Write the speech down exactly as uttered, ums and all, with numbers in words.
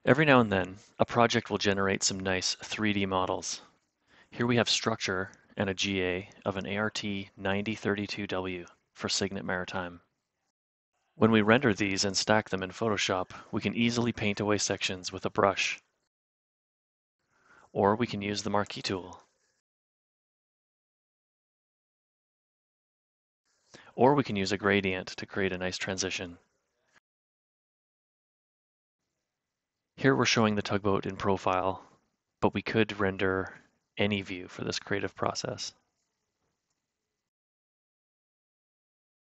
Every now and then, a project will generate some nice three D models. Here we have structure and a G A of an A R T ninety thirty-two W for Signet Maritime. When we render these and stack them in Photoshop, we can easily paint away sections with a brush, or we can use the marquee tool. Or we can use a gradient to create a nice transition. Here we're showing the tugboat in profile, but we could render any view for this creative process.